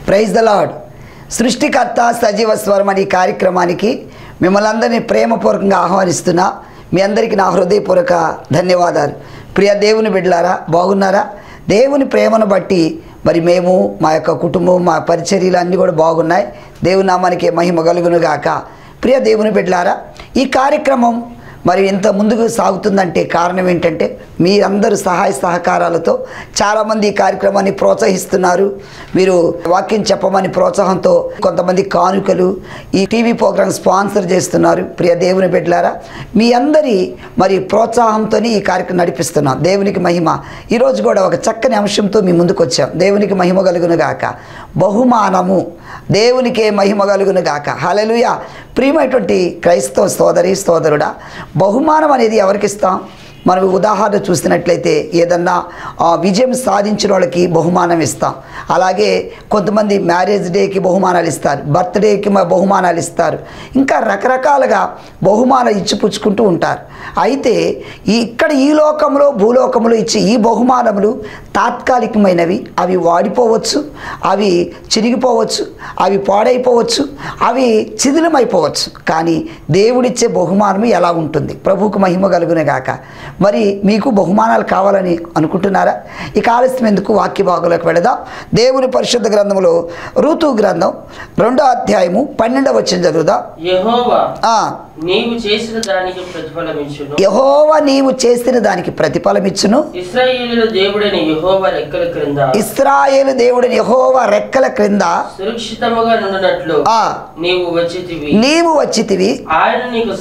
Praise the lord. సృష్టికర్త సజీవ స్వరం అనే కార్యక్రమానికి మిమ్మల్ని అందరినీ ప్రేమపూర్వకంగా ఆహ్వానిస్తున్నా. మీ అందరికీ నా హృదయపూర్వక ధన్యవాదాలు. ప్రియ దేవుని బిడ్డలారా, బాగున్నారా? దేవుని ప్రేమను బట్టి మరి మేము, మా యొక్క కుటుంబం, మా పరిచర్యలు అన్నీ కూడా బాగున్నాయి. దేవుని నామానికి మహిమ కలుగును గాక. ప్రియ దేవుని బిడ్డలారా, ఈ కార్యక్రమం మరి ఇంత ముందుకు సాగుతుందంటే కారణం ఏంటంటే మీరందరూ సహాయ సహకారాలతో చాలామంది ఈ కార్యక్రమాన్ని ప్రోత్సహిస్తున్నారు. మీరు వాక్యం చెప్పమని ప్రోత్సాహంతో కొంతమంది కానుకలు, ఈ టీవీ ప్రోగ్రాం స్పాన్సర్ చేస్తున్నారు. ప్రియ దేవుని బిడ్డలారా, మీ అందరి మరి ప్రోత్సాహంతోనే ఈ కార్యక్రమం నడిపిస్తున్నాం. దేవునికి మహిమ. ఈరోజు కూడా ఒక చక్కని అంశంతో మీ ముందుకు వచ్చాం. దేవునికి మహిమ కలుగును గాక. బహుమానము. దేవునికే మహిమ కలుగును గాక. హల్లెలూయా. ప్రియమైనటువంటి క్రైస్తవ సోదరి సోదరుడా, బహుమానం అనేది ఎవరికి ఇస్తాం? మనం ఉదాహరణ చూసినట్లయితే ఏదన్నా విజయం సాధించిన వాళ్ళకి బహుమానం ఇస్తాం. అలాగే కొంతమంది మ్యారేజ్ డేకి బహుమానాలు ఇస్తారు, బర్త్డేకి బహుమానాలు ఇస్తారు, ఇంకా రకరకాలుగా బహుమానాలు ఇచ్చిపుచ్చుకుంటూ ఉంటారు. అయితే ఇక్కడ ఈ లోకంలో భూలోకంలో ఇచ్చే ఈ బహుమానములు తాత్కాలికమైనవి. అవి వాడిపోవచ్చు, అవి చిరిగిపోవచ్చు, అవి పాడైపోవచ్చు, అవి శిథిలమైపోవచ్చు. కానీ దేవుడిచ్చే బహుమానం ఎలా ఉంటుంది? ప్రభువుకు మహిమ కలుగునే గాక. మరి మీకు బహుమానాలు కావాలని అనుకుంటున్నారా? ఇక ఆలస్యం ఎందుకు, వాక్య భాగంలోకి వెళదాం. దేవుని పరిశుద్ధ గ్రంథంలో ఋతు గ్రంథం 2వ అధ్యాయము 12వ వచనం చదువుదాం. యెహోవా నీవు చేసిన దానికి ప్రతిఫలమిచ్చును. యెహోవా నీవు చేసిన దానికి ప్రతిఫలమిచ్చును. ఇశ్రాయేలు దేవుడైన యెహోవా రెక్కల క్రింద, ఇశ్రాయేలు దేవుడైన యెహోవా రెక్కల క్రింద సురక్షితముగా నుండునట్లు నీవు వచ్చితివి. ఆయన నీకు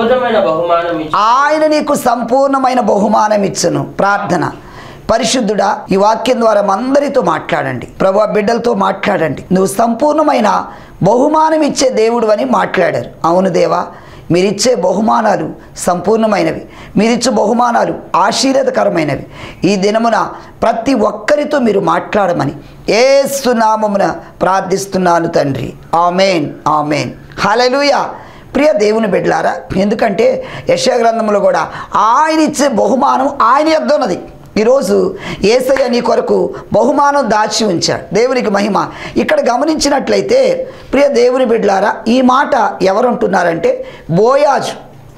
సంపూర్ణమైన బహుమానం ఇచ్చును. ప్రార్థన. పరిశుద్ధుడా, ఈ వాక్యం ద్వారా అందరితో మాట్లాడండి. ప్రభువా, బిడ్డలతో మాట్లాడండి. నువ్వు సంపూర్ణమైన బహుమానం ఇచ్చే దేవుడు అని మాట్లాడారు. అవును దేవా, మీరిచ్చే బహుమానాలు సంపూర్ణమైనవి. మీరిచ్చే బహుమానాలు ఆశీర్వాదకరమైనవి. ఈ దినమున ప్రతి ఒక్కరితో మీరు మాట్లాడమని యేసు నామమున ప్రార్థిస్తున్నాను తండ్రి. ఆమేన్, ఆమేన్. హల్లెలూయా. ప్రియ దేవుని బిడ్డలారా, ఎందుకంటే యెషయా గ్రంథంలో కూడా ఆయన ఇచ్చే బహుమానం ఆయన యొద్ద ఉన్నది. ఈరోజు యేసయ్య నీ కొరకు బహుమానం దాచి ఉంచాడు. దేవునికి మహిమ. ఇక్కడ గమనించినట్లయితే ప్రియ దేవుని బిడ్డలారా, ఈ మాట ఎవరంటున్నారంటే బోయాజు.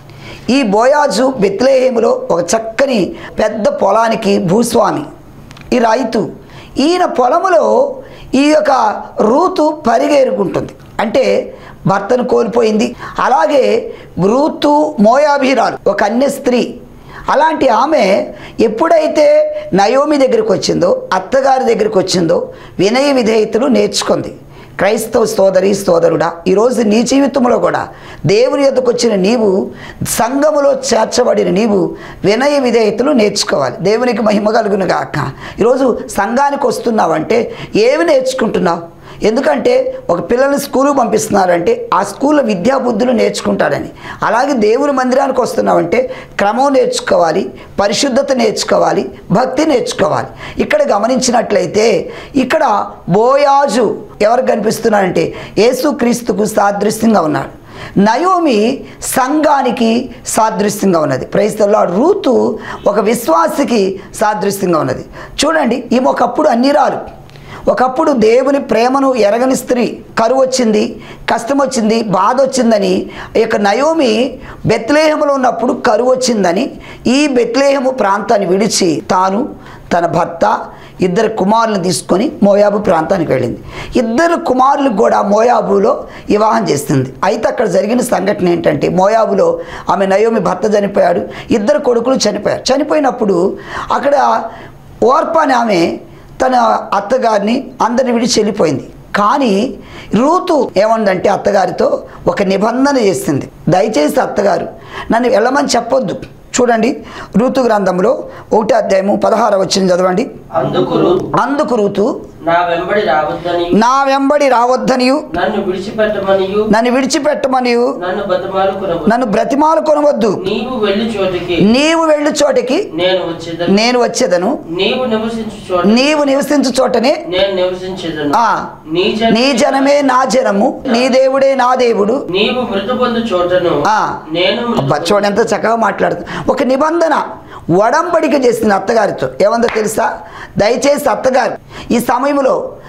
ఈ బోయాజు బెత్లెహేములో ఒక చక్కని పెద్ద పొలానికి భూస్వామి, ఈ రైతు. ఈయన పొలములో ఈ యొక్క రూతు పరిగెరుకుంటుంది. అంటే భర్తను కోల్పోయింది. అలాగే రూతు మోయాబీరాలు, ఒక అన్య స్త్రీ. అలాంటి ఆమె ఎప్పుడైతే నయోమి దగ్గరికి వచ్చిందో, అత్తగారి దగ్గరికి వచ్చిందో, వినయ విధేయతలు నేర్చుకుంది. క్రైస్తవ సోదరి సోదరుడా, ఈరోజు నీ జీవితంలో కూడా దేవుని యొద్దకు వచ్చిన నీవు, సంఘములో చేర్చబడిన నీవు వినయ విధేయతలు నేర్చుకోవాలి. దేవునికి మహిమ కలుగును గాక. ఈరోజు సంఘానికి వస్తున్నావంటే ఏమి నేర్చుకుంటున్నావు? ఎందుకంటే ఒక పిల్లల్ని స్కూలుకు పంపిస్తున్నారంటే ఆ స్కూల్లో విద్యాబుద్ధులు నేర్చుకుంటాడని. అలాగే దేవుని మందిరానికి వస్తున్నామంటే క్రమం నేర్చుకోవాలి, పరిశుద్ధత నేర్చుకోవాలి, భక్తి నేర్చుకోవాలి. ఇక్కడ గమనించినట్లయితే ఇక్కడ బోయాజు ఎవరికి కనిపిస్తున్నాడంటే యేసుక్రీస్తుకు సాదృశ్యంగా ఉన్నాడు. నయోమి సంఘానికి సాదృశ్యంగా ఉన్నది. Praise the lord. రూతు ఒక విశ్వాసికి సాదృశ్యంగా ఉన్నది. చూడండి, ఈమె ఒకప్పుడు అన్నిరాలు, ఒకప్పుడు దేవుని ప్రేమను ఎరగని స్త్రీ. కరువు వచ్చింది, కష్టం వచ్చింది, బాధ వచ్చిందని ఈ యొక్క నయోమి బెత్లెహేములో ఉన్నప్పుడు కరువు వచ్చిందని ఈ బెత్లెహేము ప్రాంతాన్ని విడిచి తాను, తన భర్త, 2 కుమారులను తీసుకొని మోయాబు ప్రాంతానికి వెళ్ళింది. 2 కుమారులకు కూడా మోయాబులో వివాహం చేస్తుంది. అయితే అక్కడ జరిగిన సంఘటన ఏంటంటే, మోయాబులో ఆమె నయోమి భర్త చనిపోయాడు, 2 కొడుకులు చనిపోయారు. చనిపోయినప్పుడు అక్కడ ఓర్పా అని ఆమె తన అత్తగారిని అందరిని విడిచి వెళ్ళిపోయింది. కానీ రూతు ఏమందంటే అత్తగారితో ఒక నిబంధన చేసింది. దయచేసి అత్తగారు నన్ను వెళ్ళమని చెప్పొద్దు. చూడండి, ఋతు గ్రంథంలో 1వ అధ్యాయము 16వ వచనం చదవండి. అందుకు రూతు నా వెంబడి రావద్దనియు నన్ను విడిచిపెట్టమనియు నన్ను బ్రతిమాలు కొనవద్దు. నీవు వెళ్ళు చోటికి నేను వచ్చేదను, నీవు నివసించు చోటనే నీ జనమే నా జనము, నీ దేవుడే నా దేవుడు. చూడండి ఎంత చక్కగా మాట్లాడుతుంది. ఒక నిబంధన, ఒడంబడిక చేసింది అత్తగారితో. ఏమందో తెలుసా? దయచేసి అత్తగారు ఈ సమయంలో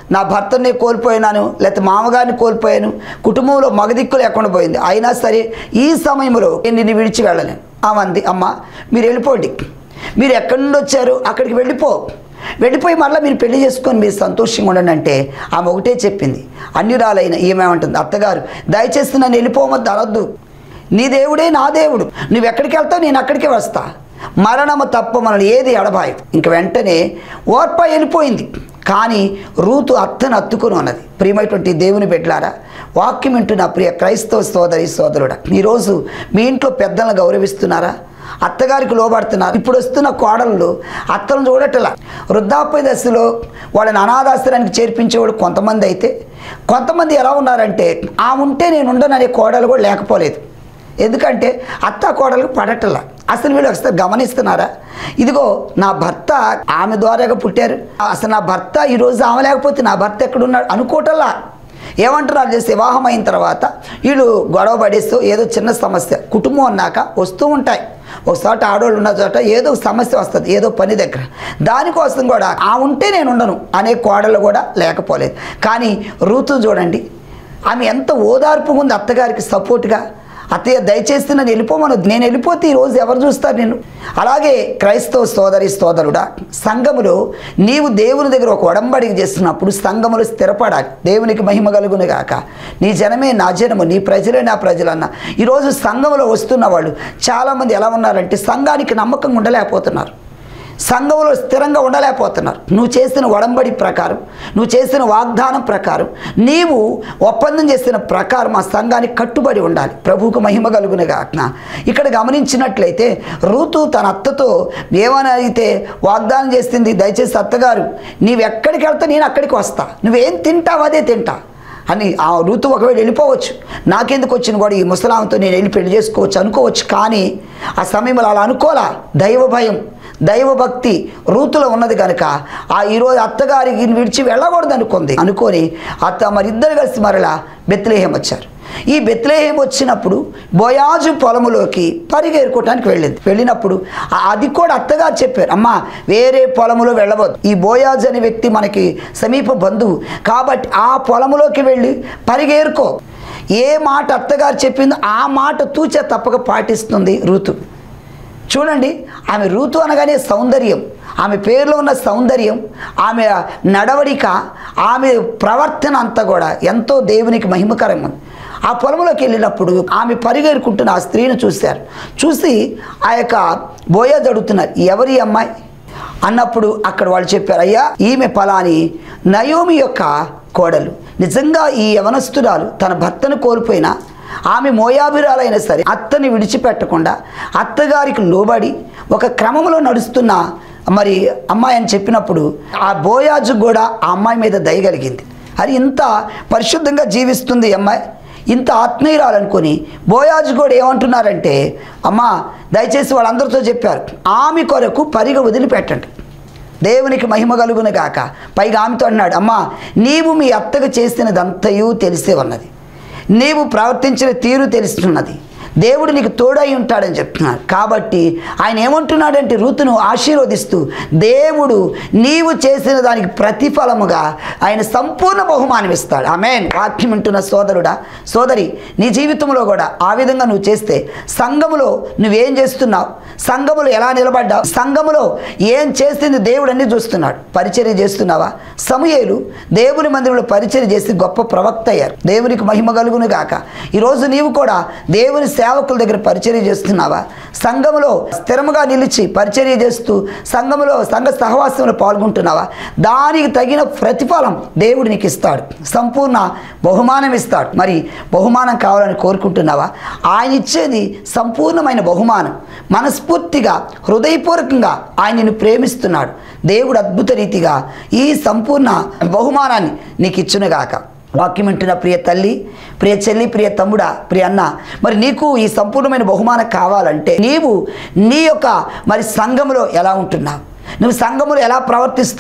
నా భర్తని కోల్పోయినాను, లేకపోతే మామగారిని కోల్పోయాను, కుటుంబంలో మగదిక్కు లేకుండా పోయింది, అయినా సరే ఈ సమయంలో నేను నిన్ను విడిచి వెళ్ళలేను. ఆమంది, అమ్మ మీరు వెళ్ళిపోండి, మీరు ఎక్కడి నుండి వచ్చారు అక్కడికి వెళ్ళిపోయి మరలా మీరు పెళ్లి చేసుకొని మీరు సంతోషంగా ఉండండి అంటే ఆమె ఒకటే చెప్పింది. అన్యురాలైన ఏమేమంటుంది, అత్తగారు దయచేసి నన్ను వెళ్ళిపోవద్దు అనొద్దు, నీ దేవుడే నా దేవుడు, నువ్వు ఎక్కడికి వెళ్తావు నేను అక్కడికే వస్తా, మరణము తప్ప మనల్ని ఏది ఎడబాయదు. ఇంక వెంటనే ఓర్ప వెళ్ళిపోయింది. కానీ రూతు అత్తను అత్తుకుని ఉన్నది. ప్రియమైనటువంటి దేవుని బిడ్డలారా, వాక్యం వింటున్న ప్రియ క్రైస్తవ సోదరి సోదరుడా, ఈరోజు మీ ఇంట్లో పెద్దలను గౌరవిస్తున్నారా? అత్తగారికి లోబడుతున్నారు. ఇప్పుడు వస్తున్న కోడళ్ళు అత్తలను చూడటలా. వృద్ధాప్య దశలో వాళ్ళని అనాథాశ్రయానికి చేర్పించేవాడు కొంతమంది అయితే, కొంతమంది ఎలా ఉన్నారంటే ఆమె ఉంటే నేను ఉండను అనే కోడలు కూడా లేకపోలేదు. ఎందుకంటే అత్త కోడలకు పడటలా. అసలు వీళ్ళు ఒకసారి గమనిస్తున్నారా? ఇదిగో నా భర్త ఆమె ద్వారాగా పుట్టారు, అసలు నా భర్త ఈరోజు ఆమె లేకపోతే నా భర్త ఎక్కడున్నాడు అనుకోవటల్లా. ఏమంటున్నారు చేసి వివాహం అయిన తర్వాత వీళ్ళు గొడవ పడేస్తూ ఏదో చిన్న సమస్య, కుటుంబం అన్నాక వస్తూ ఉంటాయి. ఒకసారి ఆడవాళ్ళు ఉన్న చోట ఏదో సమస్య వస్తుంది, ఏదో పని దగ్గర, దానికోసం కూడా ఆ ఉంటే నేను ఉండను అనే కోడలు కూడా లేకపోలేదు. కానీ రూతు చూడండి, ఆమె ఎంత ఓదార్పుగా ఉంది అత్తగారికి సపోర్ట్గా. అత్తయ్య దయచేసి నన్ను వెళ్ళిపోమను, నేను వెళ్ళిపోతే ఈరోజు ఎవరు చూస్తారు నేను. అలాగే క్రైస్తవ సోదరి సోదరుడా, సంఘములో నీవు దేవుని దగ్గర ఒక ఒడంబడిక చేస్తున్నప్పుడు సంఘములు స్థిరపడాలి. దేవునికి మహిమ కలుగును గాక. నీ జనమే నా జనము, నీ ప్రజలే నా ప్రజలన్న. ఈరోజు సంఘములో వస్తున్న వాళ్ళు చాలామంది ఎలా ఉన్నారంటే సంఘానికి నమ్మకంగా ఉండలేకపోతున్నారు, సంఘంలో స్థిరంగా ఉండలేకపోతున్నారు. నువ్వు చేసిన ఒడంబడి ప్రకారం, నువ్వు చేసిన వాగ్దానం ప్రకారం, నీవు ఒప్పందం చేసిన ప్రకారం ఆ సంఘానికి కట్టుబడి ఉండాలి. ప్రభువుకు మహిమ కలుగునుగా. ఇక్కడ గమనించినట్లయితే రూతు తన అత్తతో ఏమైతే వాగ్దానం చేసింది, దయచేసి అత్తగారు నీవెక్కడికి వెళ్తా నేను అక్కడికి వస్తా, నువ్వేం తింటావు అదే తింటా అని. ఆ రూతు ఒకవేళ వెళ్ళిపోవచ్చు, నాకెందుకు వచ్చిన కూడా ఈ ముసలాంతో నేను వెళ్ళి పెళ్లి చేసుకోవచ్చు అనుకోవచ్చు. కానీ ఆ సమయంలో అలా అనుకోలా. దైవ భయం, దైవభక్తి రూతులో ఉన్నది కనుక ఆ ఈరోజు అత్తగారికి విడిచి వెళ్ళకూడదు అనుకొని అత్త మరిద్దరు కలిసి మరలా బెత్లెహేం వచ్చారు. ఈ బెత్లెహేం వచ్చినప్పుడు బోయాజు పొలములోకి పరిగెరుకోవటానికి వెళ్ళినప్పుడు అది కూడా అత్తగారు చెప్పారు, అమ్మ వేరే పొలములో వెళ్ళవద్దు, ఈ బోయాజు అనే వ్యక్తి మనకి సమీప బంధువు కాబట్టి ఆ పొలములోకి వెళ్ళి పరిగెరుకో. ఏ మాట అత్తగారు చెప్పిందో ఆ మాట తూచే తప్పక పాటిస్తుంది రూతు. చూడండి, ఆమె రూతు అనగానే సౌందర్యం, ఆమె పేరులో ఉన్న సౌందర్యం, ఆమె నడవడిక, ఆమె ప్రవర్తన అంతా కూడా ఎంతో దేవునికి మహిమకరంగా ఉంది. ఆ పొలంలోకి వెళ్ళినప్పుడు ఆమె పరిగెరుకుంటున్న ఆ స్త్రీని చూసి ఆ యొక్క బోయాజు అడుగుతున్నారు, ఎవరి అమ్మాయి అన్నప్పుడు అక్కడ వాళ్ళు చెప్పారు, అయ్యా ఈమె పలాని నయోమి యొక్క కోడలు. నిజంగా ఈ యవనస్తురాలు తన భర్తను కోల్పోయినా ఆమె మోయాబిరాలైనా సరే అత్తని విడిచిపెట్టకుండా అత్తగారికి లోబడి ఒక క్రమంలో నడుస్తున్న మరి అమ్మాయి అని చెప్పినప్పుడు ఆ బోయాజు కూడా ఆ అమ్మాయి మీద దయగలిగింది. అది ఇంత పరిశుద్ధంగా జీవిస్తుంది అమ్మాయి, ఇంత ఆత్మీయురాలనుకొని బోయాజు కూడా ఏమంటున్నారంటే, అమ్మా దయచేసి వాళ్ళందరితో చెప్పారు ఆమె కొరకు పరిగ వదిలిపెట్టండి, దేవునికి మహిమ కలుగును గాక. పైగా ఆమెతో అన్నాడు, అమ్మా నీవు మీ అత్తకు చేసినదంతయు తెలిసే ఉన్నది, నీవు ప్రవర్తించిన తీరు తెలుస్తున్నది, దేవుడు నీకు తోడై ఉంటాడని చెప్తున్నాడు. కాబట్టి ఆయన ఏమంటున్నాడంటే రూతును ఆశీర్వదిస్తూ దేవుడు నీవు చేసిన దానికి ప్రతిఫలముగా ఆయన సంపూర్ణ బహుమానం ఇస్తాడు. ఆమేన్. వాక్యం వింటున్న సోదరుడా సోదరి, నీ జీవితంలో కూడా ఆ విధంగా నువ్వు చేస్తే సంఘములో నువ్వేం చేస్తున్నావు, సంఘములో ఎలా నిలబడ్డావు, సంఘములో ఏం చేసింది దేవుడు అన్ని చూస్తున్నాడు. పరిచర్య చేస్తున్నావా? సమూయేలు దేవుని మందిరంలో పరిచర్య చేసి గొప్ప ప్రవక్త అయ్యారు. దేవునికి మహిమ కలుగును గాక. ఈరోజు నీవు కూడా దేవుని సేవకుల దగ్గర పరిచర్య చేస్తున్నావా? సంఘములో స్థిరముగా నిలిచి పరిచర్య చేస్తూ సంఘములో సంఘ సహవాసంలో పాల్గొంటున్నావా? దానికి తగిన ప్రతిఫలం దేవుడు నీకు ఇస్తాడు, సంపూర్ణ బహుమానం ఇస్తాడు. మరి బహుమానం కావాలని కోరుకుంటున్నావా? ఆయన ఇచ్చేది సంపూర్ణమైన బహుమానం. మనస్ఫూర్తిగా హృదయపూర్వకంగా ఆయన నిన్ను ప్రేమిస్తున్నాడు. దేవుడు అద్భుత రీతిగా ఈ సంపూర్ణ బహుమానాన్ని నీకు ఇచ్చునుగాక. వాక్యం వింటున్న ప్రియ తల్లి, ప్రియ చెల్లి, ప్రియ తమ్ముడా, ప్రియ అన్న, మరి నీకు ఈ సంపూర్ణమైన బహుమానం కావాలంటే నీవు నీ యొక్క మరి సంఘములో ఎలా ఉంటున్నావు, నువ్వు సంఘములో ఎలా ప్రవర్తిస్తున్నావు,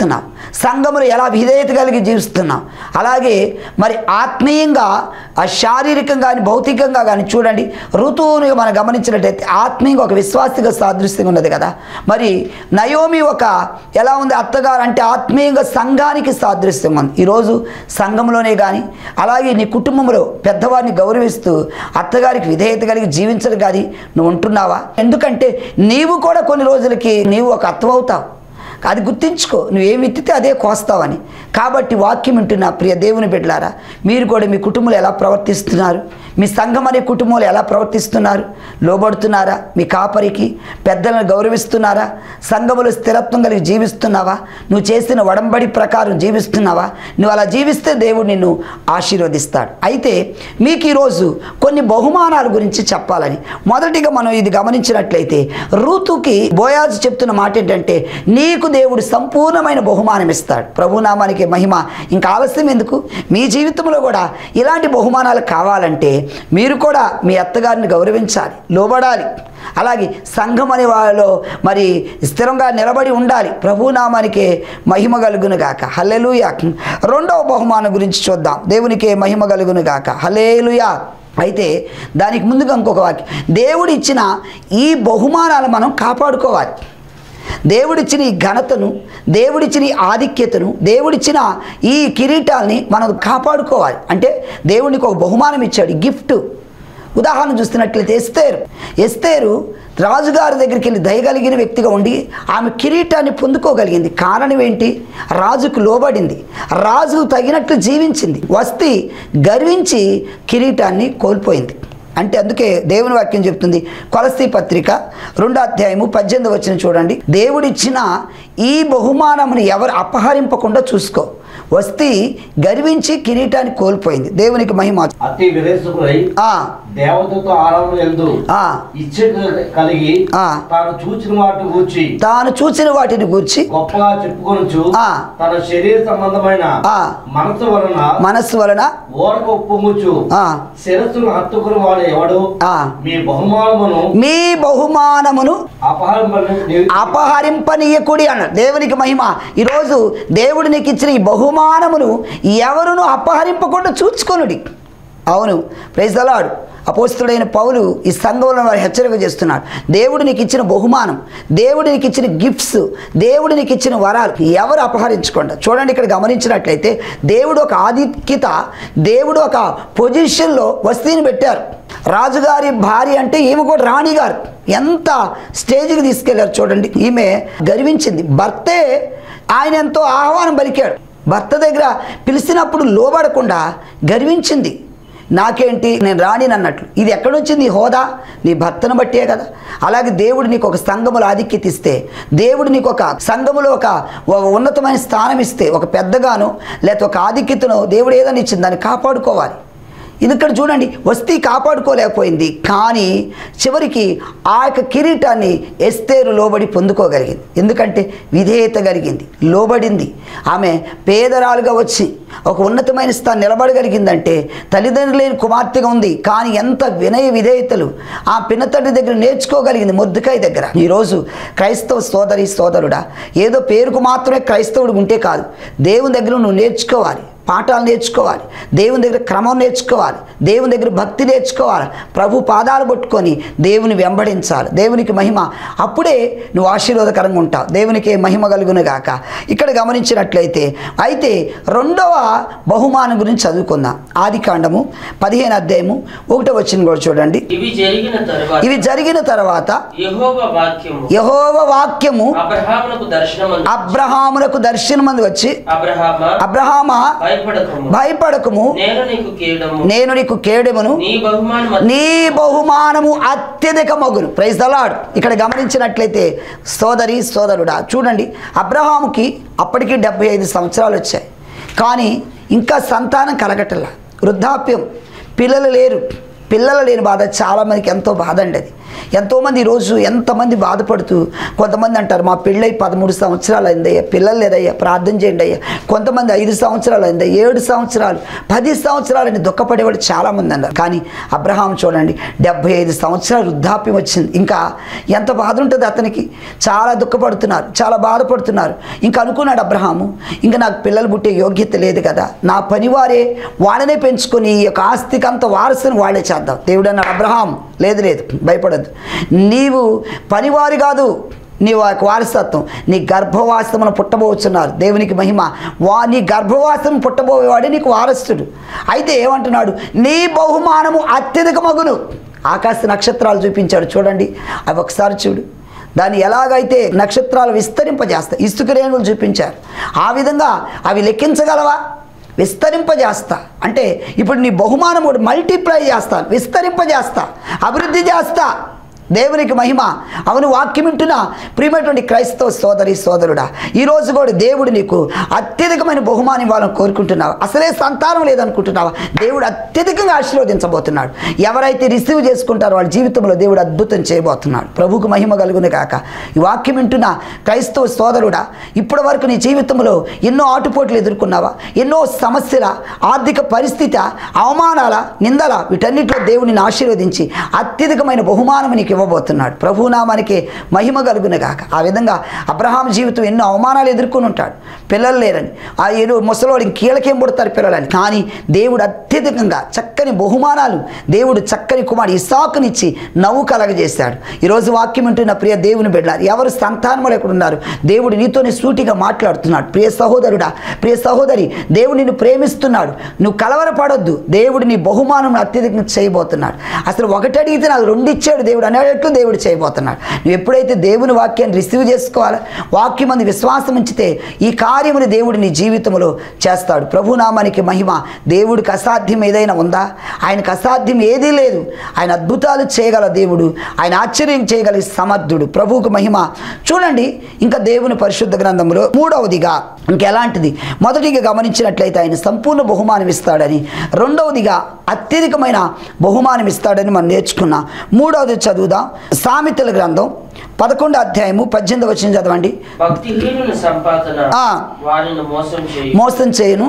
సంఘములు ఎలా విధేయత కలిగి జీవిస్తున్నాం, అలాగే మరి ఆత్మీయంగా శారీరకంగా కానీ భౌతికంగా కానీ చూడండి. ఋతువుని మనం గమనించినట్టయితే ఆత్మీయంగా ఒక విశ్వాసిగా సాదృశ్యంగా ఉన్నది కదా. మరి నయోమి ఒక ఎలా ఉంది అత్తగారు అంటే ఆత్మీయంగా సంఘానికి సాదృశ్యంగా ఉంది. ఈరోజు సంఘంలోనే కానీ అలాగే నీ కుటుంబంలో పెద్దవారిని గౌరవిస్తూ అత్తగారికి విధేయత కలిగి జీవించడం కానీ నువ్వు ఉంటున్నావా? ఎందుకంటే నీవు కూడా కొన్ని రోజులకి నీవు ఒక అత్తవవుతావు. అది గుర్తించుకో, నువ్వేమి విత్తితే అదే కోస్తావని. కాబట్టి వాక్యం వింటున్న ప్రియ దేవుని బిడ్డలారా, మీరు కూడా మీ కుటుంబంలో ఎలా ప్రవర్తిస్తున్నారు? మీ సంఘం అనే కుటుంబంలో ఎలా ప్రవర్తిస్తున్నారు? లోబడుతున్నారా? మీ కాపరికి పెద్దలను గౌరవిస్తున్నారా? సంఘములో స్థిరత్వం కలిగి జీవిస్తున్నావా? నువ్వు చేసిన వడంబడి ప్రకారం జీవిస్తున్నావా? నువ్వు అలా జీవిస్తే దేవుడు నిన్ను ఆశీర్వదిస్తాడు. అయితే మీకు ఈరోజు కొన్ని బహుమానాల గురించి చెప్పాలని, మొదటిగా మనం ఇది గమనించినట్లయితే రూతుకి బోయాజు చెప్తున్న మాట ఏంటంటే, నీకు దేవుడు సంపూర్ణమైన బహుమానం ఇస్తాడు. ప్రభునామానికి మహిమ. ఇంకా ఆలస్యం ఎందుకు? మీ జీవితంలో కూడా ఇలాంటి బహుమానాలు కావాలంటే మీరు కూడా మీ అత్తగారిని గౌరవించాలి, లోబడాలి. అలాగే సంఘం అనే వాళ్ళలో మరి స్థిరంగా నిలబడి ఉండాలి. ప్రభునామానికి మహిమ కలుగును గాక. హల్లెలూయా. రెండవ బహుమానం గురించి చూద్దాం. దేవునికి మహిమ కలుగును గాక. హల్లెలూయా. అయితే దానికి ముందుగా ఇంకొక వాక్యం, దేవుడు ఇచ్చిన ఈ బహుమానాలు మనం కాపాడుకోవాలి. దేవుడిచ్చిన ఈ ఘనతను, దేవుడిచ్చిన ఈ ఆధిక్యతను, దేవుడిచ్చిన ఈ కిరీటాల్ని మనం కాపాడుకోవాలి. అంటే దేవుడికి ఒక బహుమానం ఇచ్చాడు, గిఫ్ట్. ఉదాహరణ చూస్తున్నట్లయితే ఎస్తేరు రాజుగారి దగ్గరికి వెళ్ళి దయగలిగిన వ్యక్తిగా ఉండి ఆమె కిరీటాన్ని పొందుకోగలిగింది. కారణం ఏంటి? రాజుకు లోబడింది, రాజుకు తగినట్లు జీవించింది. వస్తీ గర్వించి కిరీటాన్ని కోల్పోయింది. అంటే అందుకే దేవుని వాక్యం చెప్తుంది, కొలస్సీ పత్రిక 2:18 చూడండి. దేవుడిచ్చిన ఈ బహుమానమును ఎవరు అపహరింపకుండా చూసుకో. వస్తీ గర్వించి కిరీటాన్ని కోల్పోయింది. దేవునికి మహిమ. అతి విరేసుకులై దేవతతో ఆరాధన యందు ఇచ్చట కలిగి తాను చూచిన వాటిని గూర్చి గొప్పగా చెప్పుకొనుచు తన శరీర సంబంధమైన మనస్సు వలన ఓరక ఒప్పుకొనుచు శిరస్సును హత్తుకుని వాడు ఎవడు మీ బహుమానమును అపహరింపనీయకుడి అన్నాడు. దేవునికి మహిమ. ఈరోజు దేవుడు నీకు ఇచ్చిన ఈ బహుమానమును ఎవరును అపహరింపకుండా చూచుకొనుడి. అవును, ప్రైజ్ ది లార్డ్. అపోస్తలుడైన పౌలు ఈ సంఘంలో వారు హెచ్చరిక చేస్తున్నాడు. దేవుడు నీకు ఇచ్చిన బహుమానం, దేవుడు నీకు ఇచ్చిన గిఫ్ట్స్, దేవుడు నీకు ఇచ్చిన వరాలు ఎవరు అపహరించకుండా. చూడండి, ఇక్కడ గమనించినట్లయితే దేవుడు ఒక ఆధిక్యత, దేవుడు ఒక పొజిషన్లో వస్తీని పెట్టారు. రాజుగారి భార్య అంటే ఈమె కూడా రాణిగారు. ఎంత స్టేజ్కి తీసుకెళ్లారు చూడండి. ఈమె గర్వించింది. భర్తే ఆయన ఎంతో ఆహ్వానం పలికాడు. భర్త దగ్గర పిలిచినప్పుడు లోబడకుండా గర్వించింది. నాకేంటి, నేను రాణిని అన్నట్లు. ఇది ఎక్కడి వచ్చింది? హోదా నీ భర్తను బట్టే కదా. అలాగే దేవుడు నీకు ఒక సంఘములో ఆధిక్యత ఇస్తే, దేవుడు నీకు ఒక సంఘములో ఒక ఉన్నతమైన స్థానం ఇస్తే, ఒక పెద్దగాను లేకపోతే ఒక ఆధిక్యతను దేవుడు ఏదైనా ఇచ్చింది, దాన్ని కాపాడుకోవాలి. ఇది ఇక్కడ చూడండి, వస్తీ కాపాడుకోలేకపోయింది. కానీ చివరికి ఆ యొక్క కిరీటాన్ని ఎస్తేరు లోబడి పొందుకోగలిగింది. ఎందుకంటే విధేయత కలిగింది, లోబడింది. ఆమె పేదరాలుగా వచ్చి ఒక ఉన్నతమైన స్థానం నిలబడగలిగిందంటే తల్లిదండ్రులు లేని కుమార్తెగా ఉంది. కానీ ఎంత వినయ విధేయతలు ఆ పినతండ్రి దగ్గర నేర్చుకోగలిగింది, మొర్దెకై దగ్గర. ఈరోజు క్రైస్తవ సోదరి సోదరుడా, ఏదో పేరుకు మాత్రమే క్రైస్తవుడు ఉంటే కాదు, దేవుని దగ్గర నువ్వు నేర్చుకోవాలి, పాఠాలు నేర్చుకోవాలి, దేవుని దగ్గర క్రమం నేర్చుకోవాలి, దేవుని దగ్గర భక్తి నేర్చుకోవాలి, ప్రభు పాదాలు పట్టుకొని దేవుని వెంబడించాలి. దేవునికి మహిమ. అప్పుడే నువ్వు ఆశీర్వాదకరంగా ఉంటావు. దేవునికి మహిమ కలుగును గాక. ఇక్కడ గమనించినట్లయితే అయితే రెండవ బహుమానం గురించి చదువుకుందాం. ఆదికాండము 15:1 కూడా చూడండి. ఇవి జరిగిన తర్వాత యెహోవా వాక్యము అబ్రహామునకు దర్శనమందు వచ్చి, అబ్రహామా భయపడకుము, నేను నీకు కేడెమును, నీ బహుమానము అత్యధిక మగును. Praise the lord. ఇక్కడ గమనించినట్లయితే సోదరి సోదరుడా చూడండి, అబ్రహాముకి అప్పటికి 75 సంవత్సరాలు వచ్చాయి. కానీ ఇంకా సంతానం కలగటల్లా, వృద్ధాప్యం, పిల్లలు లేరు. పిల్లలు లేని బాధ చాలామందికి ఎంతో బాధ అండి. అది ఎంతోమంది ఈరోజు ఎంతమంది బాధపడుతూ, కొంతమంది అంటారు మా పెళ్ళై 13 సంవత్సరాలు అయిందయ్యా, పిల్లలు లేదయ్యా, ప్రార్థన చేయండి అయ్యా. కొంతమంది 5 సంవత్సరాలు అయిందా, 7 సంవత్సరాలు, 10 సంవత్సరాలు అని దుఃఖపడేవాళ్ళు చాలామంది అన్నారు. కానీ అబ్రహాం చూడండి 75 సంవత్సరాలు వృద్ధాప్యం వచ్చింది. ఇంకా ఎంత బాధ ఉంటుంది అతనికి. చాలా దుఃఖపడుతున్నారు, చాలా బాధపడుతున్నారు. ఇంకా అనుకున్నాడు అబ్రహాము, ఇంకా నాకు పిల్లలు పుట్టే యోగ్యత లేదు కదా, నా పనివారే వాళ్ళనే పెంచుకొని ఈ యొక్క ఆస్తికి అంత వారసుని వాళ్ళే చేద్దాం. దేవుడు అన్నాడు, అబ్రహాం లేదు లేదు భయపడద్దు, నీవు పనివారి కాదు, నీవు వారసత్వం, నీ గర్భవాసమును పుట్టబోతున్నారు. దేవునికి మహిమ. నీ గర్భవాసం పుట్టబోయేవాడే నీకు వారసుడు. అయితే ఏమంటున్నాడు, నీ బహుమానము అత్యధిక మగును. ఆకాశ నక్షత్రాలు చూపించాడు చూడండి, అవి ఒకసారి చూడు. దాన్ని ఎలాగైతే నక్షత్రాలు విస్తరింపజేస్తాయి, ఇసుక రేణువులు చూపించారు. ఆ విధంగా అవి లెక్కించగలవా? విస్తరింపజేస్తా అంటే ఇప్పుడు నీ బహుమానం మల్టిప్లై చేస్తాను, విస్తరింపజేస్తా, అభివృద్ధి చేస్తా. దేవునికి మహిమ. అవును, వాక్యం వింటున్నా ప్రియమైనటువంటి క్రైస్తవ సోదరి సోదరుడా, ఈరోజు కూడా దేవుడు నీకు అత్యధికమైన బహుమానం ఇవ్వాలని కోరుకుంటున్నావా? అసలే సంతానం లేదనుకుంటున్నావా? దేవుడు అత్యధికంగా ఆశీర్వదించబోతున్నాడు. ఎవరైతే రిసీవ్ చేసుకుంటారో వాళ్ళ జీవితంలో దేవుడు అద్భుతం చేయబోతున్నాడు. ప్రభువుకు మహిమ కలుగును గాక. ఈ వాక్యం వింటున్నా క్రైస్తవ సోదరుడా, ఇప్పటి వరకు నీ జీవితంలో ఎన్నో ఆటుపోట్లు ఎదుర్కొన్నావా? ఎన్నో సమస్యల, ఆర్థిక పరిస్థితి, అవమానాల, నిందల, వీటన్నిటిలో దేవుడిని ఆశీర్వదించి అత్యధికమైన బహుమానం నీకు ఇవ్వబోతున్నాడు. ప్రభునామానికి మహిమ కలుగును గాక. ఆ విధంగా అబ్రహాం జీవితం ఎన్నో అవమానాలు ఎదుర్కొని ఉంటాడు. పిల్లలు లేరని, ఆ ముసలోడికి కీళ్ళకేం పుడతారు పిల్లలని. కానీ దేవుడు అత్యధికంగా చక్కని బహుమానాలు, దేవుడు చక్కని కుమారుడు ఇస్సాకునిచ్చి నవ్వు కలగజేశాడు. ఈరోజు వాక్యం వింటున్న ప్రియ దేవుని బిడ్డలారు, ఎవరు సంతానం ఎక్కడున్నారు, దేవుడు నీతోనే సూటిగా మాట్లాడుతున్నాడు. ప్రియ సహోదరుడా, ప్రియ సహోదరి, దేవుడు నిన్ను ప్రేమిస్తున్నాడు. నువ్వు కలవరపడొద్దు. దేవుడు నీ బహుమానం అత్యధికంగా చేయబోతున్నాడు. అసలు ఒకటి అడిగితే నాకు 2 ఇచ్చాడు దేవుడు అనేటట్లు దేవుడు చేయబోతున్నాడు. నువ్వు ఎప్పుడైతే దేవుని వాక్యాన్ని రిసీవ్ చేసుకోవాలో, వాక్యం అందు విశ్వాసం ఉంచితే ఈ కార్యముని దేవుడు నీ జీవితంలో చేస్తాడు. ప్రభునామానికి మహిమ. దేవుడికి అసాధ్యం ఏదైనా ఉందా? ఆయనకు అసాధ్యం ఏదీ లేదు. ఆయన అద్భుతాలు చేయగల దేవుడు, ఆయన ఆశ్చర్యం చేయగల సమర్థుడు. ప్రభువుకు మహిమ. చూడండి, ఇంకా దేవుని పరిశుద్ధ గ్రంథంలో 3వదిగా ఇంకెలాంటిది? మొదటిగా గమనించినట్లయితే ఆయన సంపూర్ణ బహుమానం ఇస్తాడని, 2వదిగా అత్యధికమైన బహుమానం ఇస్తాడని మనం నేర్చుకున్నాం. 3వది చదువుదాం. సామెతల గ్రంథం 11వ అధ్యాయము 18వ వచనం చదవండి. భక్తిహీనుని సంపాదన వారిని మోసం చేయును,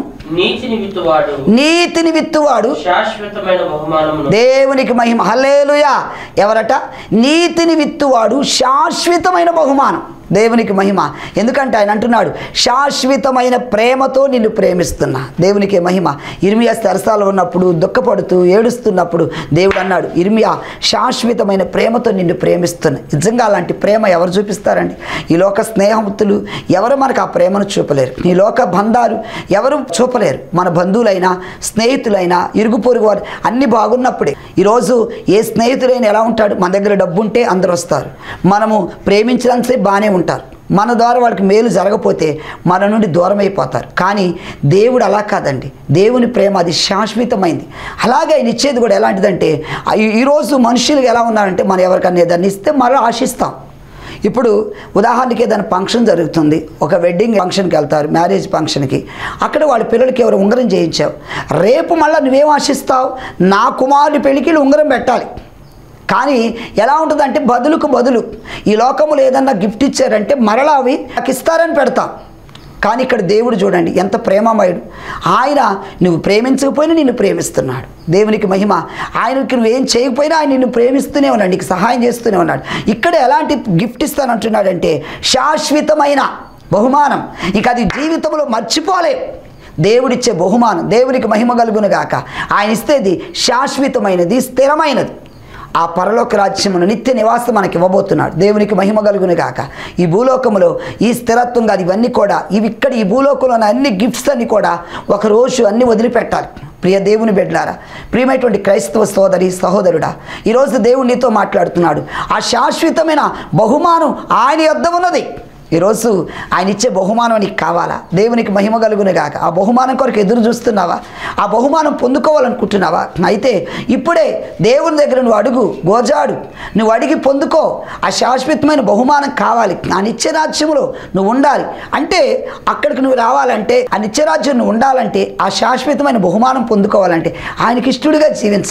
నీతిని విత్తువాడు శాశ్వతమైన బహుమానమును. దేవునికి మహిమ. హల్లెలూయా. ఎవరట? నీతిని విత్తువాడు శాశ్వతమైన బహుమానం. దేవునికి మహిమ. ఎందుకంటే ఆయన అంటున్నాడు, శాశ్వతమైన ప్రేమతో నిన్ను ప్రేమిస్తున్నా. దేవునికి మహిమ. ఇర్మియా చెరసాలలో ఉన్నప్పుడు దుఃఖపడుతూ ఏడుస్తున్నప్పుడు దేవుడు అన్నాడు, ఇర్మియా శాశ్వతమైన ప్రేమతో నిన్ను ప్రేమిస్తున్నా. నిజంగా అలాంటి ప్రేమ ఎవరు చూపిస్తారండి? ఈ లోక స్నేహముతులు ఎవరు మనకు ఆ ప్రేమను చూపలేరు. ఈ లోక బంధాలు ఎవరు చూపలేరు. మన బంధువులైనా, స్నేహితులైనా, ఇరుగు పొరుగు వారు అన్నీ బాగున్నప్పుడే. ఈరోజు ఏ స్నేహితుడైనా ఎలా ఉంటాడు? మన దగ్గర డబ్బు ఉంటే అందరు వస్తారు, మనము ప్రేమించడానికి బాగానే ఉంటారు. మన ద్వారా వాళ్ళకి మేలు జరగకపోతే మన నుండి దూరం అయిపోతారు. కానీ దేవుడు అలా కాదండి. దేవుని ప్రేమ అది శాశ్వతమైంది. అలాగే ఆయన ఇచ్చేది కూడా ఎలాంటిదంటే, ఈరోజు మనుషులు ఎలా ఉన్నారంటే, మనం ఎవరికన్నా ఏదన్నా ఇస్తే మరో ఆశిస్తాం. ఇప్పుడు ఉదాహరణకి ఏదైనా ఫంక్షన్ జరుగుతుంది, ఒక వెడ్డింగ్ ఫంక్షన్కి వెళ్తారు, మ్యారేజ్ ఫంక్షన్కి. అక్కడ వాళ్ళ పిల్లలకి ఎవరు ఉంగరం చేయించావు, రేపు మళ్ళీ నువ్వేం ఆశిస్తావు? నా కుమారుడి పెళ్ళికి ఉంగరం పెట్టాలి. కానీ ఎలా ఉంటుందంటే, బదులుకు బదులు ఈ లోకములు ఏదన్నా గిఫ్ట్ ఇచ్చారంటే మరలా అవి నాకు ఇస్తారని పెడతాం. కానీ ఇక్కడ దేవుడు చూడండి ఎంత ప్రేమమయుడు. ఆయన నువ్వు ప్రేమించకపోయినా నిన్ను ప్రేమిస్తున్నాడు. దేవునికి మహిమ. ఆయనకి నువ్వేం చేయకపోయినా ఆయన నిన్ను ప్రేమిస్తూనే ఉన్నాడు, నీకు సహాయం చేస్తూనే ఉన్నాడు. ఇక్కడ ఎలాంటి గిఫ్ట్ ఇస్తానంటున్నాడంటే, శాశ్వతమైన బహుమానం. ఇక అది జీవితంలో మర్చిపోలే. దేవుడిచ్చే బహుమానం. దేవునికి మహిమ కలుగును గాక. ఆయన ఇస్తేది శాశ్వతమైనది, స్థిరమైనది. ఆ పరలోక రాజ్యమును నిత్య నివాసం మనకి ఇవ్వబోతున్నాడు. దేవునికి మహిమ కలుగును గాక. ఈ భూలోకములో ఈ స్థిరత్వం కాదు, ఇవన్నీ కూడా ఇక్కడ ఈ భూలోకంలో అన్ని గిఫ్ట్స్ అన్ని కూడా ఒకరోజు అన్ని వదిలిపెట్టాలి. ప్రియ దేవుని బిడ్డలారా, ప్రియమైనటువంటి క్రైస్తవ సోదరి సహోదరుడా, ఈరోజు దేవుడు నీతో మాట్లాడుతున్నాడు. ఆ శాశ్వతమైన బహుమానం ఆయన యొద్ద ఉన్నది. ఈరోజు ఆయన ఇచ్చే బహుమానం నీకు కావాలా? దేవునికి మహిమ కలుగును గాక. ఆ బహుమానం కొరకు ఎదురు చూస్తున్నావా? ఆ బహుమానం పొందుకోవాలనుకుంటున్నావా? అయితే ఇప్పుడే దేవుని దగ్గర నువ్వు అడుగు, గోజాడు, నువ్వు అడిగి పొందుకో. ఆ శాశ్వతమైన బహుమానం కావాలి. ఆ నిత్యరాజ్యంలో నువ్వు ఉండాలి. అంటే అక్కడికి నువ్వు రావాలంటే, ఆ నిత్యరాజ్యం నువ్వు ఉండాలంటే, ఆ శాశ్వతమైన బహుమానం పొందుకోవాలంటే ఆయనకి ఇష్టడుగా జీవించాలి.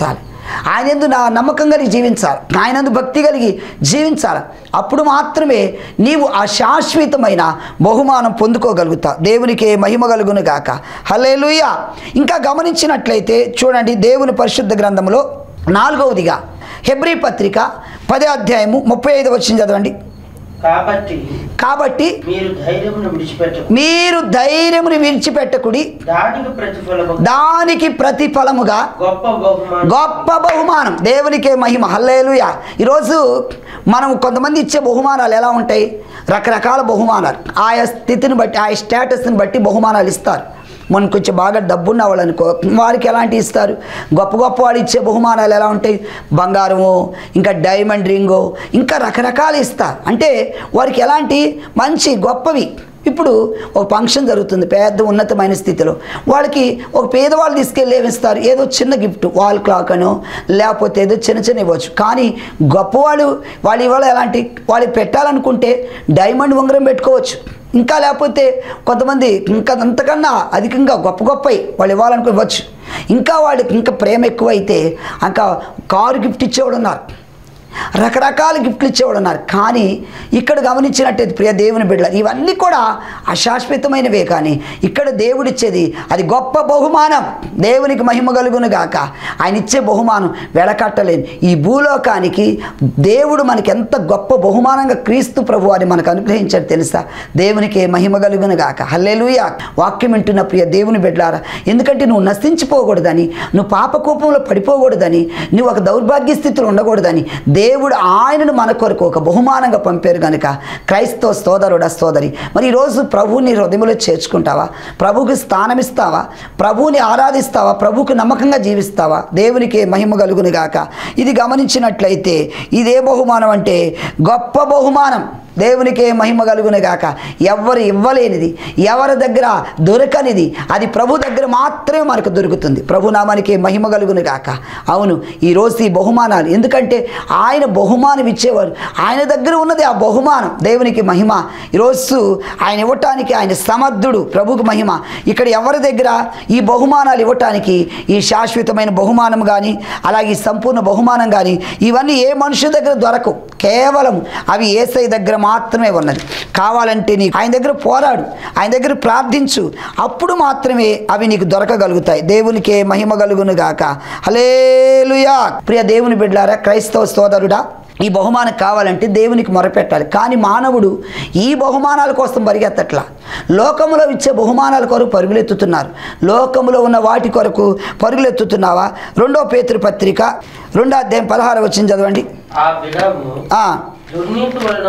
ఆయన యందు నమ్మకం కలిగి జీవించాలి, ఆయన యందు భక్తి కలిగి జీవించాలి. అప్పుడు మాత్రమే నీవు ఆ శాశ్వతమైన బహుమానం పొందుకోగలుగుతావు. దేవునికి మహిమ కలుగును గాక. హల్లెలూయా. ఇంకా గమనించినట్లయితే చూడండి, దేవుని పరిశుద్ధ గ్రంథంలో 4వదిగా హెబ్రీ పత్రిక 10వ అధ్యాయము 35వ వచనం చదవండి. కాబట్టి మీరు ధైర్యమును విడిచిపెట్టకుడి, దానికి ప్రతిఫలముగా గొప్ప బహుమానం. దేవునికే మహిమ. హల్లెలూయా. ఈరోజు మనం కొంతమంది ఇచ్చే బహుమానాలు ఎలా ఉంటాయి? రకరకాల బహుమానాలు, ఆయా స్థితిని బట్టి, ఆయా స్టేటస్ని బట్టి బహుమానాలు ఇస్తారు. మనకు కొంచెం బాగా డబ్బున్న వాళ్ళు అనుకో, వారికి ఎలాంటి ఇస్తారు? గొప్ప గొప్ప వాళ్ళు ఇచ్చే బహుమానాలు ఎలా ఉంటాయి? బంగారము, ఇంకా డైమండ్ రింగు, ఇంకా రకరకాలు ఇస్తారు. అంటే వారికి ఎలాంటి మంచి గొప్పవి. ఇప్పుడు ఒక ఫంక్షన్ జరుగుతుంది పెద్ద ఉన్నతమైన స్థితిలో, వాళ్ళకి ఒక పేదవాళ్ళు తీసుకెళ్ళి ఏమిస్తారు? ఏదో చిన్న గిఫ్ట్, వాల్ క్లాక్ అనో లేకపోతే ఏదో చిన్న ఇవ్వచ్చు. కానీ గొప్పవాళ్ళు వాళ్ళు ఇవాళ ఎలాంటి, వాళ్ళకి పెట్టాలనుకుంటే డైమండ్ ఉంగరం పెట్టుకోవచ్చు. ఇంకా లేకపోతే కొంతమంది ఇంకా అంతకన్నా అధికంగా గొప్పవి వాళ్ళు ఇవ్వాలనుకోవచ్చు. ఇంకా వాళ్ళకి ఇంకా ప్రేమ ఎక్కువైతే ఇంకా కారు గిఫ్ట్ ఇచ్చేవాడు ఉన్నారు, రకరకాల గిఫ్ట్లు ఇచ్చేవాడు ఉన్నారు. కానీ ఇక్కడ గమనించినట్టయితే ప్రియ దేవుని బిడ్డలు, ఇవన్నీ కూడా అశాశ్వతమైనవే. కానీ ఇక్కడ దేవుడిచ్చేది అది గొప్ప బహుమానం. దేవునికి మహిమ కలుగును గాక. ఆయన ఇచ్చే బహుమానం వెలకట్టలేని. ఈ భూలోకానికి దేవుడు మనకి ఎంత గొప్ప బహుమానంగా క్రీస్తు ప్రభు అని మనకు అనుగ్రహించాడు తెలుసా? దేవునికి మహిమ కలుగును గాక. హల్లెలూయా. వాక్యం వింటున్న ప్రియ దేవుని బిడ్డలారా, ఎందుకంటే నువ్వు నశించిపోకూడదని, నువ్వు పాపకూపంలో పడిపోకూడదని, నువ్వు ఒక దౌర్భాగ్య స్థితిలో ఉండకూడదని దేవుడు ఆయనను మన కొరకు ఒక బహుమానంగా పంపారు కనుక క్రైస్తవ సోదరుడా సోదరి, మరి ఈరోజు ప్రభువుని హృదయంలో చేర్చుకుంటావా? ప్రభువుకి స్థానం ఇస్తావా? ప్రభువుని ఆరాధిస్తావా? ప్రభువుకి నమ్మకంగా జీవిస్తావా? దేవునికి మహిమ కలుగును గాక. ఇది గమనించినట్లయితే ఇదే బహుమానం అంటే గొప్ప బహుమానం. దేవునికే మహిమ కలుగును గాక. ఎవరు ఇవ్వలేనిది, ఎవరి దగ్గర దొరకనిది, అది ప్రభు దగ్గర మాత్రమే మనకు దొరుకుతుంది. ప్రభునామానికి మహిమ కలుగును గాక. అవును, ఈరోజు ఈ బహుమానాలు, ఎందుకంటే ఆయన బహుమానం ఇచ్చేవారు, ఆయన దగ్గర ఉన్నది ఆ బహుమానం. దేవునికి మహిమ. ఈరోజు ఆయన ఇవ్వటానికి ఆయన సమర్థుడు. ప్రభుకు మహిమ. ఇక్కడ ఎవరి దగ్గర ఈ బహుమానాలు ఇవ్వటానికి, ఈ శాశ్వతమైన బహుమానం కానీ అలాగే ఈ సంపూర్ణ బహుమానం కానీ ఇవన్నీ ఏ మనుషుల దగ్గర దొరకవు. కేవలం అవి యేసయ్య దగ్గర మాత్రమే ఉన్నది. కావాలంటే నీకు ఆయన దగ్గర పోరాడు, ఆయన దగ్గర ప్రార్థించు, అప్పుడు మాత్రమే అవి నీకు దొరకగలుగుతాయి. దేవునికే మహిమ కలుగును గాక. హల్లెలూయా. ప్రియ దేవుని బిడ్డలారా, క్రైస్తవ సోదరుడా, ఈ బహుమానం కావాలంటే దేవునికి మొరపెట్టాలి. కానీ మానవుడు ఈ బహుమానాల కోసం పరిగెత్తట్లా. లోకములో ఇచ్చే బహుమానాల కొరకు పరుగులెత్తుతున్నారు. లోకములో ఉన్న వాటి కొరకు పరుగులెత్తుతున్నావా? 2వ పేతురు పత్రిక 2వ అధ్యాయం 16వ వచనం చదవండి. దుర్నీతి వలన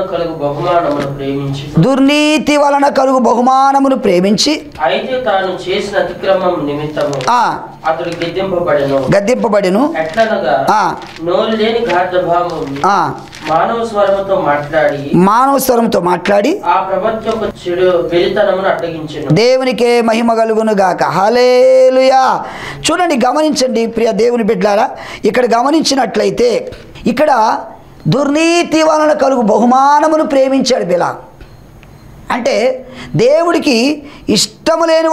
కలుగు బహుమానమును ప్రేమించి అయితే తాను చేసిన అతిక్రమం నిమిత్తము అతడు గద్దింపబడెను. ఎట్లనగా నోరు లేని గాఢభావము మానవ స్వరముతో మాట్లాడి ఆ ప్రపంచ చెడు వెలితనమును అడ్డగించెను. దేవునికే మహిమ కలుగును గాక. హల్లెలూయా. చూడండి, గమనించండి ప్రియ దేవుని బిడ్డలారా, ఇక్కడ గమనించినట్లయితే ఇక్కడ దుర్నీతి వలన కలుగు బహుమానమును ప్రేమించాడు బిలాము. అంటే దేవుడికి ఇష్టము లేని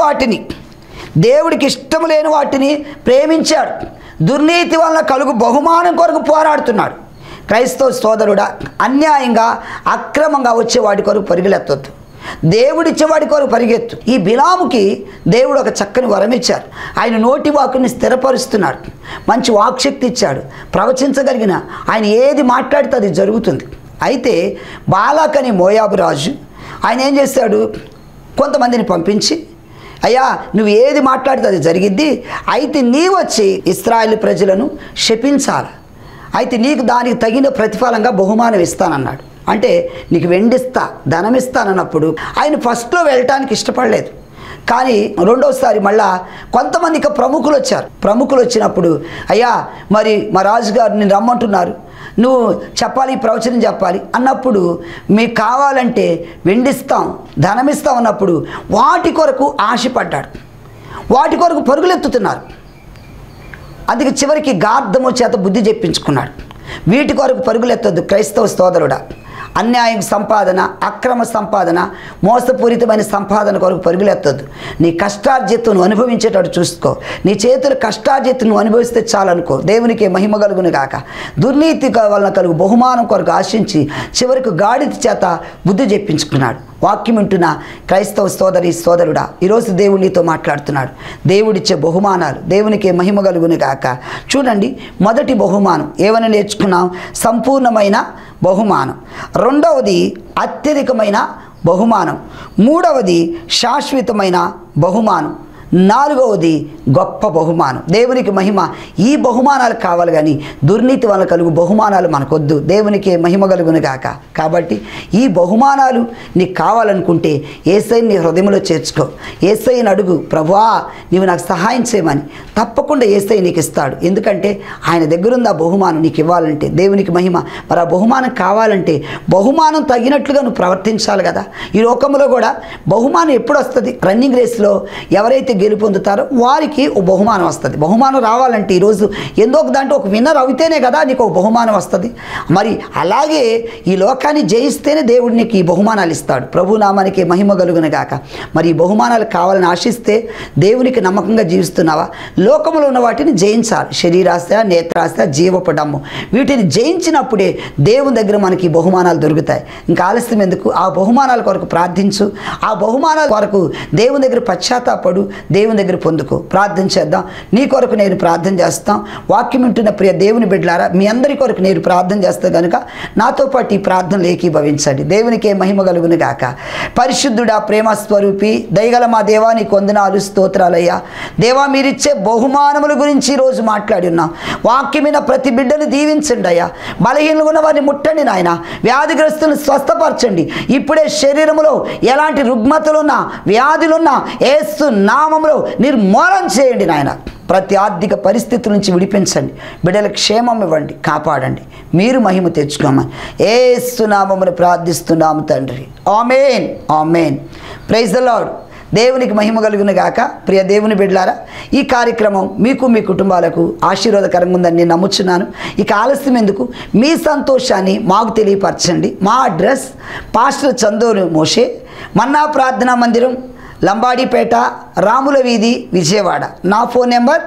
వాటిని ప్రేమించాడు. దుర్నీతి వలన కలుగు బహుమానం కొరకు పోరాడుతున్నాడు. క్రైస్తవ సోదరుడా, అన్యాయంగా అక్రమంగా వచ్చే వాటి కొరకు పరిగెత్తొద్దు. దేవుడిచ్చేవాడి కొరకు పరిగెత్తు. ఈ బిలాముకి దేవుడు ఒక చక్కని వరం ఇచ్చారు. ఆయన నోటి వాక్కుని స్థిరపరుస్తున్నాడు. మంచి వాక్శక్తి ఇచ్చాడు. ప్రవచించగలిగిన ఆయన ఏది మాట్లాడితే అది జరుగుతుంది. అయితే బాలాక్ అనే మోయాబు రాజు ఆయన ఏం చేశాడు? కొంతమందిని పంపించి, అయ్యా నువ్వు ఏది మాట్లాడితే అది జరిగిద్ది, అయితే నీ వచ్చి ఇశ్రాయేలు ప్రజలను శపించాలి, అయితే నీకు దానికి తగిన ప్రతిఫలంగా బహుమానం ఇస్తానన్నాడు. అంటే నీకు వెండిస్తా, ధనం ఇస్తానన్నప్పుడు ఆయన ఫస్ట్లో వెళ్ళటానికి ఇష్టపడలేదు. కానీ రెండోసారి మళ్ళా కొంతమంది ఇక ప్రముఖులు వచ్చారు. ప్రముఖులు వచ్చినప్పుడు, అయ్యా మరి మా రాజుగారు నేను రమ్మంటున్నారు, నువ్వు చెప్పాలి, ప్రవచనం చెప్పాలి అన్నప్పుడు, మీకు కావాలంటే వెండిస్తాం, ధనమిస్తాం అన్నప్పుడు వాటి కొరకు ఆశపడ్డాడు. వాటి కొరకు పరుగులెత్తుతున్నారు. అందుకే చివరికి గార్ధము చేత బుద్ధి చెప్పించుకున్నాడు. వీటి కొరకు పరుగులెత్తొద్దు క్రైస్తవ సోదరుడా. అన్యాయం సంపాదన, అక్రమ సంపాదన, మోసపూరితమైన సంపాదన కొరకు పరుగులెత్తద్దు. నీ కష్టార్జితం నువ్వు అనుభవించేటట్టు చూసుకో. నీ చేతుల కష్టార్జితం నువ్వు అనుభవిస్తే చాలనుకో. దేవునికి మహిమ కలుగును గాక. దుర్నీతి వలన కలుగు బహుమానం కొరకు ఆశించి చివరికి గాడిద చేత బుద్ధి చెప్పించుకున్నాడు. వాక్యం వింటున్న క్రైస్తవ సోదరి సోదరుడా, ఈరోజు దేవుడు నీతో మాట్లాడుతున్నాడు. దేవుడిచ్చే బహుమానాలు దేవునికి మహిమ కలుగును గాక. చూడండి, మొదటి బహుమానం ఏమని నేర్చుకున్నాం? సంపూర్ణమైన బహుమానం. రెండవది అత్యధికమైన బహుమానం. మూడవది శాశ్వతమైన బహుమానం. నాలుగవది గొప్ప బహుమానం. దేవునికి మహిమ. ఈ బహుమానాలు కావాలి కానీ దుర్నీతి వల్ల కలుగు బహుమానాలు మనకొద్దు. దేవునికి మహిమ కలుగును గాక. కాబట్టి ఈ బహుమానాలు నీకు కావాలనుకుంటే యేసయ్యని నీ హృదయంలో చేర్చుకో. యేసయ్యని అడుగు, ప్రభువా నీవు నాకు సహాయం చేయమని. తప్పకుండా యేసయ్య నీకు ఇస్తాడు. ఎందుకంటే ఆయన దగ్గరుంది ఆ బహుమానం నీకు ఇవ్వాలంటే. దేవునికి మహిమ. మరి ఆ బహుమానం కావాలంటే బహుమానం తగినట్లుగా నువ్వు ప్రవర్తించాలి కదా. ఈ లోకంలో కూడా బహుమానం ఎప్పుడు వస్తుంది? రన్నింగ్ రేస్లో ఎవరైతే గెలుపొందుతారో వారికి ఒక బహుమానం వస్తుంది. బహుమానం రావాలంటే ఈరోజు ఎందో ఒక దాంట్లో ఒక విన్నర్ అవుతేనే కదా నీకు ఒక బహుమానం వస్తుంది. మరి అలాగే ఈ లోకాన్ని జయిస్తేనే దేవుడు నీకు ఈ బహుమానాలు ఇస్తాడు. ప్రభు నామానికి మహిమ కలుగును గాక. మరి ఈ బహుమానాలు కావాలని ఆశిస్తే దేవునికి నమ్మకంగా జీవిస్తున్నావా? లోకంలో ఉన్న వాటిని జయించాలి. శరీరాశ, నేత్రాశ, జీవపు డమ్ము, వీటిని జయించినప్పుడే దేవుని దగ్గర మనకి ఈ బహుమానాలు దొరుకుతాయి. ఇంకా ఆలస్యం ఎందుకు? ఆ బహుమానాల కొరకు ప్రార్థించు. ఆ బహుమానాల కొరకు దేవుని దగ్గర పశ్చాత్తాపడు. దేవుని దగ్గర పొందుకో. ప్రార్థన చేద్దాం. నీ కొరకు నేను ప్రార్థన చేస్తాం. వాక్యం వింటున్న ప్రియ దేవుని బిడ్డలారా, మీ అందరి కొరకు నేను ప్రార్థన చేస్తాను కనుక నాతో పాటు ఈ ప్రార్థనలు ఏకీభవించండి. దేవునికే మహిమ కలుగును గాక. పరిశుద్ధుడా, ప్రేమ స్వరూపి, దయగల మా దేవా నీకు వందనాలు, స్తోత్రాలయ్యా. దేవా మీరిచ్చే బహుమానముల గురించి ఈరోజు మాట్లాడి ఉన్నాం. వాక్యమైన ప్రతి బిడ్డను దీవించండి అయ్యా. బలహీనలుగా ఉన్న వారిని ముట్టండి నాయన. వ్యాధిగ్రస్తులను స్వస్థపరచండి. ఇప్పుడే శరీరంలో ఎలాంటి రుగ్మతలున్నా, వ్యాధులున్నా యేసు నామములో నిర్మూలన చేయండి నాయన. ప్రతి ఆర్థిక పరిస్థితి నుంచి విడిపించండి. బిడ్డల క్షేమం ఇవ్వండి, కాపాడండి. మీరు మహిమ తెచ్చుకోమని యేసు నామమును ప్రార్థిస్తున్నాము తండ్రి. Amen, amen. Praise the Lord. దేవునికి మహిమ కలుగును గాక. ప్రియ దేవుని బిడ్డలారా, ఈ కార్యక్రమం మీకు మీ కుటుంబాలకు ఆశీర్వాదకరంగా ఉందని నేను నమ్ముచున్నాను. ఇక ఆలస్యం ఎందుకు? మీ సంతోషాన్ని మాకు తెలియపరచండి. మా అడ్రస్ పాస్టర్ చందోరు మోషే, మన్నా ప్రార్థనా మందిరం, లంబాడిపేట, రాముల వీధి, విజయవాడ. నా ఫోన్ నెంబర్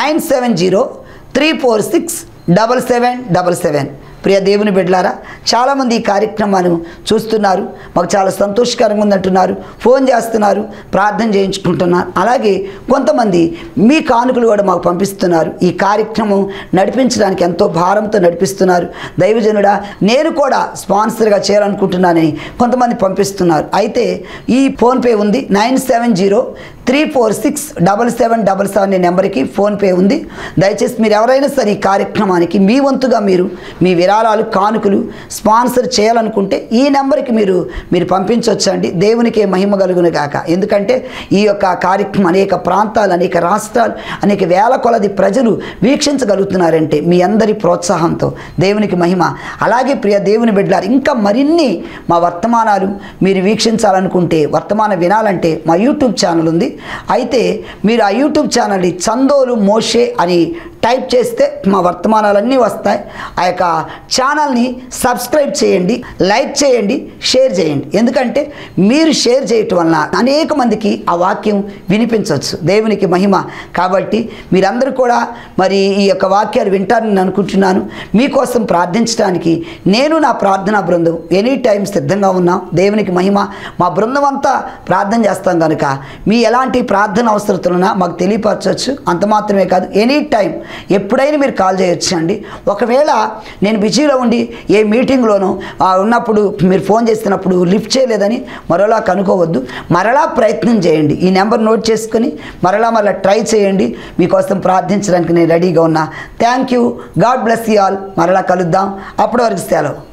9703467777. ప్రియ దేవుని బిడ్డలారా, చాలామంది ఈ కార్యక్రమాన్ని చూస్తున్నారు. మాకు చాలా సంతోషకరంగా ఉందంటున్నారు. ఫోన్ చేస్తున్నారు, ప్రార్థన చేయించుకుంటున్నారు. అలాగే కొంతమంది మీ కానుకలు కూడా మాకు పంపిస్తున్నారు. ఈ కార్యక్రమం నడిపించడానికి ఎంతో భారంతో నడిపిస్తున్నారు. దైవజనుడా, నేను కూడా స్పాన్సర్గా చేయాలనుకుంటున్నానని కొంతమంది పంపిస్తున్నారు. అయితే ఈ ఫోన్పే ఉంది. 9703467777 అనే నెంబర్కి ఫోన్పే ఉంది. దయచేసి మీరు ఎవరైనా సరే ఈ కార్యక్రమానికి మీ వంతుగా మీరు మీ విరాళాలు, కానుకలు స్పాన్సర్ చేయాలనుకుంటే ఈ నెంబర్కి మీరు పంపించవచ్చండి. దేవునికే మహిమ కలుగును గాక. ఎందుకంటే ఈ యొక్క కార్యక్రమం అనేక ప్రాంతాలు, అనేక రాష్ట్రాలు, అనేక వేల కొలది ప్రజలు వీక్షించగలుగుతున్నారంటే మీ అందరి ప్రోత్సాహంతో. దేవునికి మహిమ. అలాగే ప్రియ దేవుని బిడ్డలారు, ఇంకా మరిన్ని మా వర్తమానాలు మీరు వీక్షించాలనుకుంటే, వర్తమానం వినాలంటే మా యూట్యూబ్ ఛానల్ ఉంది. అయితే మీరు ఆ యూట్యూబ్ ఛానల్ని చందోలు మోషే అని టైప్ చేస్తే మా వర్తమానాలన్నీ వస్తాయి. ఆ యొక్క ఛానల్ని సబ్స్క్రైబ్ చేయండి, లైక్ చేయండి, షేర్ చేయండి. ఎందుకంటే మీరు షేర్ చేయటం వలన అనేక మందికి ఆ వాక్యం వినిపించవచ్చు. దేవునికి మహిమ. కాబట్టి మీరందరూ కూడా మరి ఈ యొక్క వాక్యాలు వింటారని అనుకుంటున్నాను. మీకోసం ప్రార్థించడానికి నేను, నా ప్రార్థనా బృందం ఎనీ టైం సిద్ధంగా ఉన్నాం. దేవునికి మహిమ. మా బృందం అంతా ప్రార్థన చేస్తాం కనుక మీ ఎలాంటి ప్రార్థన అవసరతలున్నా మాకు తెలియపరచవచ్చు. అంత మాత్రమే కాదు, ఎనీ టైం ఎప్పుడైనా మీరు కాల్ చేయొచ్చు అండి. ఒకవేళ నేను బిజీలో ఉండి ఏ మీటింగ్లోనూ ఉన్నప్పుడు మీరు ఫోన్ చేస్తున్నప్పుడు లిఫ్ట్ చేయలేదని మరోలా కనుక్కోవద్దు. మరలా ప్రయత్నం చేయండి. ఈ నెంబర్ నోట్ చేసుకొని మరలా ట్రై చేయండి. మీకోసం ప్రార్థించడానికి నేను రెడీగా ఉన్నా. Thank you. God bless you all. మరలా కలుద్దాం. అప్పటి వరకు సెలవు.